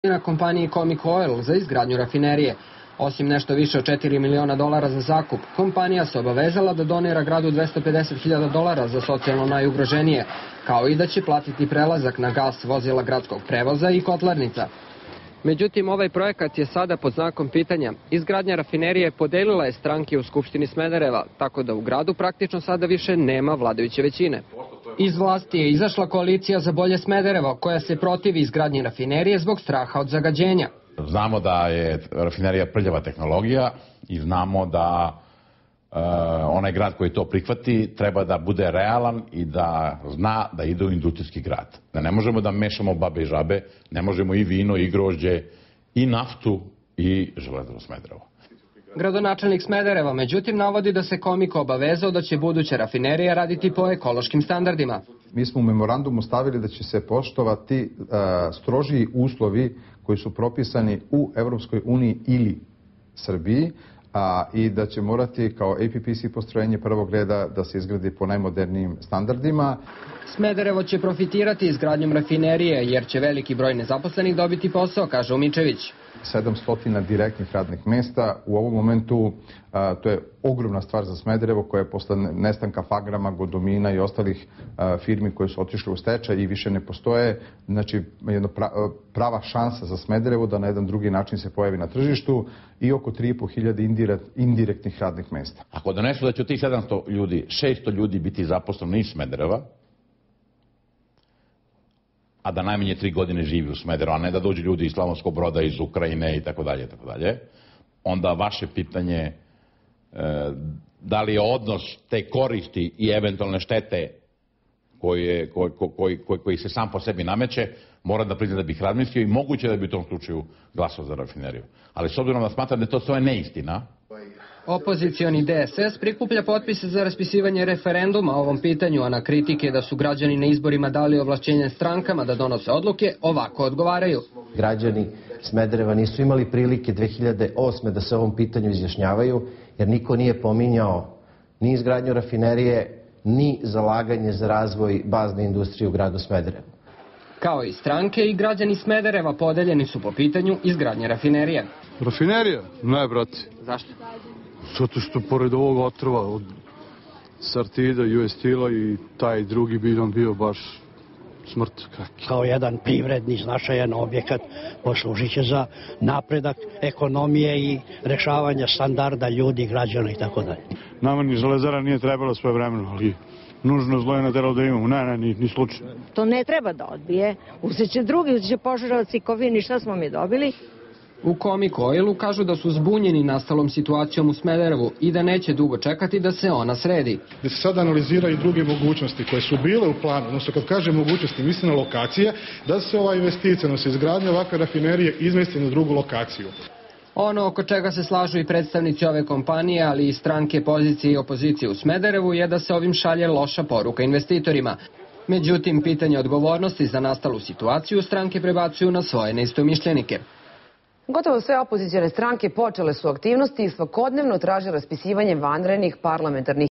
na kompaniji Comic Oil za izgradnju rafinerije. Osim nešto više od $4 miliona za zakup, kompanija se obavezala da donira gradu $250.000 za socijalno najugroženije, kao i da će platiti prelazak na gas vozila gradskog prevoza i kotlarnica. Međutim, ovaj projekat je sada pod znakom pitanja. Izgradnja rafinerije podelila je stranke u Skupštini Smedereva, tako da u gradu praktično sada više nema vladajuće većine. Iz vlasti je izašla koalicija za bolje Smederevo, koja se protivi izgradnji rafinerije zbog straha od zagađenja. Znamo da je rafinerija prljava tehnologija i znamo da onaj grad koji to prihvati treba da bude realan i da zna da ide u industrijski grad. Da ne možemo da mešamo babe i žabe, ne možemo i vino, i grožđe, i naftu, i Železaru Smederevo. Gradonačelnik Smedereva međutim navodi da se Komik obavezao da će buduća rafinerija raditi po ekološkim standardima. Mi smo u memorandumu stavili da će se poštovati strožiji uslovi koji su propisani u Evropskoj uniji ili Srbiji, i da će morati kao APPC postrojenje prvog reda da se izgradi po najmodernijim standardima. Smederevo će profitirati izgradnjom rafinerije jer će veliki broj nezaposlenih dobiti posao, kaže Umičević. 700 direktnih radnih mesta. U ovom momentu to je ogromna stvar za Smederevo koja je posle nestanka Fagrama, Godomina i ostalih firmi koje su otišle u stečaj i više ne postoje. Znači, jedna prava šansa za Smederevo da na jedan drugi način se pojavi na tržištu i oko 3.500 indirektnih radnih mesta. Ako donesu da će od tih 700 ljudi, 600 ljudi biti zaposleno iz Smedereva, a da najmanje 3 godine živi u Smederevu, a ne da dođu ljudi iz Slavonskog Broda, iz Ukrajine i tako dalje, onda vaše pitanje da li je odnos te koristi i eventualne štete koji se sam po sebi nameće, moram da priznam da bih razmislio i moguće da bi u tom slučaju glasao za rafineriju. Ali s obzirom da smatram da je to sve neistina. Opozicioni DSS prikuplja potpise za raspisivanje referenduma o ovom pitanju, a na kritike da su građani na izborima dali ovlašćenje strankama da donose odluke, ovako odgovaraju. Građani Smedereva nisu imali prilike 2008. da se o ovom pitanju izjašnjavaju, jer niko nije pominjao ni izgradnju rafinerije, ni zalaganje za razvoj bazne industrije u gradu Smederevu. Kao i stranke, i građani Smedereva podeljeni su po pitanju izgradnje rafinerije. Rafinerija? Ne, brate. Zašto? Zato što pored ovog otrova od Sartida, US Steel-a i taj drugi bi nam bio baš smrt. Kao jedan privredni značajan objekat poslužit će za napredak ekonomije i rešavanja standarda ljudi, građana i tako dalje. Nama ni železara nije trebala sve vremeno, ali nužno zlo je nateralo da imamo. Ne, ni slučajno. To ne treba da odbije. Uzet će drugi, uzet će Požarevac i Kovin, šta smo mi dobili? U Comic Oilu kažu da su zbunjeni nastalom situacijom u Smederevu i da neće dugo čekati da se ona sredi. Da se sad analiziraju druge mogućnosti koje su bile u planu, odnosno kad kažem mogućnosti, mislim na lokacije, da se ova investicija, odnosno izgradnja ovakve rafinerije izmesti na drugu lokaciju. Ono oko čega se slažu i predstavnici ove kompanije, ali i stranke pozicije i opozicije u Smederevu, je da se ovim šalje loša poruka investitorima. Međutim, pitanje odgovornosti za nastalu situaciju stranke prebacuju na svoje neistomišljenike. Gotovo sve opozicione stranke počele su aktivnosti i svakodnevno traže raspisivanje vanrednih parlamentarnih